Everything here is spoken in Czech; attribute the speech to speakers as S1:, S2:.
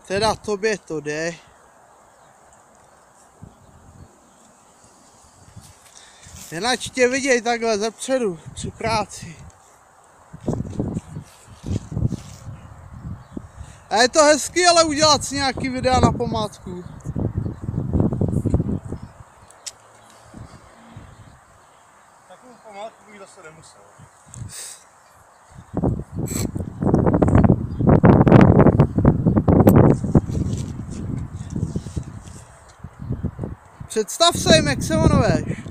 S1: Teda tobě to jde. Jinak tě viděj takhle zepředu při práci. A je to hezký, ale udělat si nějaký videa na památku.
S2: Takovou památku bych zase nemusel.
S1: Představ se jim, jak se jmenuješ.